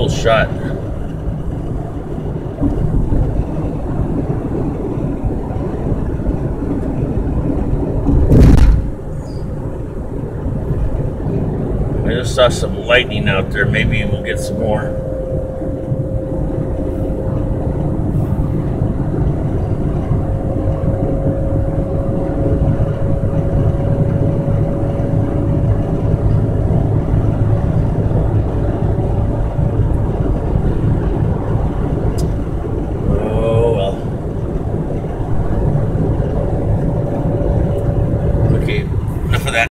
cool shot. I just saw some lightning out there. Maybe we'll get some more.